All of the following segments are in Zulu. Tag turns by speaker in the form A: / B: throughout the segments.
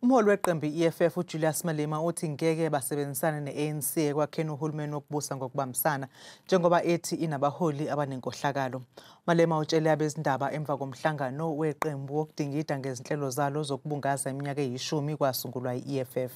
A: Umholi weqembu EFF uJulius Malema uthi ngeke basebenzisana ne-ANC ekwakheni uhulumeni wokubusa ngokubambisana njengoba ethi inabaholi abanenkohlakalo. Malema utshele abezindaba emva komhlangano weqembu wokudingida ngezinhlelo zalo zokubungaza iminyaka e10 kwasungulwa i-EFF.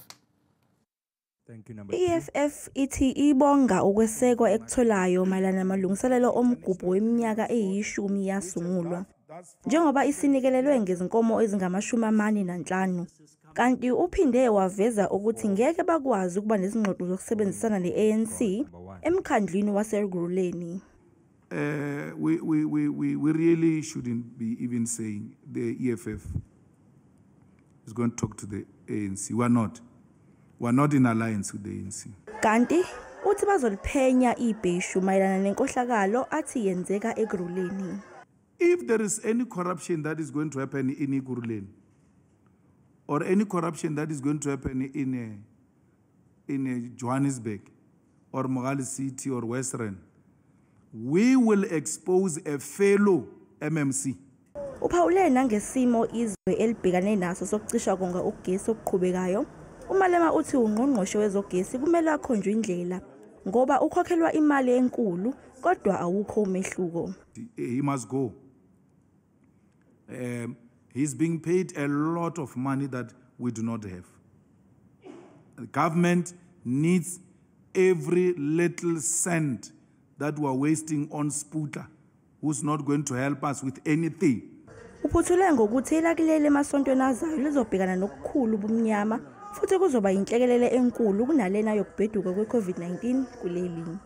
B: EFF ithi ibonga ukwesekwa ekutholayo mayelana namalungiselelo omgubho weminyaka e10 yasungulwa. Njengoba isinikelelwe ngezinkomo ezingama-45, kanti uphinde waveza ukuthi ngeke bakwazi ukuba nezingxoxo zokusebenzisana ne-ANC emkhandlwini wase-ekhurhuleni.
C: We really shouldn't be even saying the EFF is going to talk to the ANC. We're not in alliance with the ANC.
B: Kanti uthi bazoliphenya ibheshu mayelana nenkohlakalo athi yenzeka ekhurhuleni.
C: If there is any corruption that is going to happen in ekhurhuleni, or any corruption that is going to happen in Johannesburg, or Mogale City, or Western, we will expose a fellow MMC.
B: Uphawule nangesimo izwe elibhekane naso sokucisha konga ugesi okuqhubekayo. uMalema uthi ungqongqoshe wezogesi kumele akhonjwe indlela ngoba ukhokhelwa imali enkulu kodwa awukho umehluko.
C: He must go. He's being paid a lot of money that we do not have. The government needs every little cent that we are wasting on Sputa, who's not going to help us with anything.
B: Uphuthule ngokuthi elakulele emasontweni azayo lizobhekana nokukhulu ubumnyama futhi kuzoba inhlekelele enkulu kunalena yokubheduka kwe-COVID-19 kuleli.